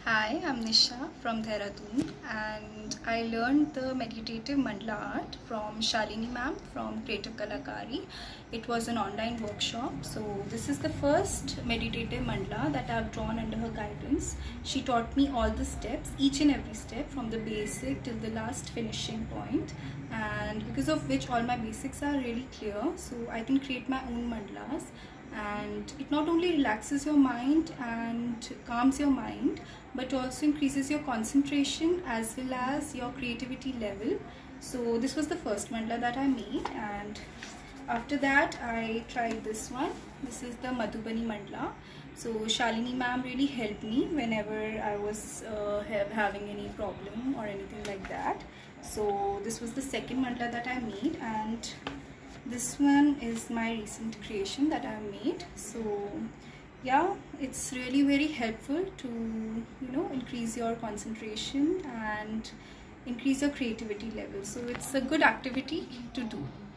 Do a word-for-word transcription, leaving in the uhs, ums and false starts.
Hi, I'm Nisha from Dehradun, and I learned the meditative mandala art from Shalini ma'am from Creative Kalakari. It was an online workshop. So this is the first meditative mandala that I've drawn under her guidance. She taught me all the steps, each and every step from the basic till the last finishing point, and because of which all my basics are really clear, so I can create my own mandalas. And it not only relaxes your mind and calms your mind, but also increases your concentration as well as your creativity level. So this was the first mandala that I made, and after that I tried this one. This is the Madhubani mandala. So Shalini ma'am really helped me whenever I was uh, have, having any problem or anything like that. So this was the second mandala that I made, and this one is my recent creation that I made. So yeah, it's really very helpful to, you know, increase your concentration and increase your creativity level. So it's a good activity to do.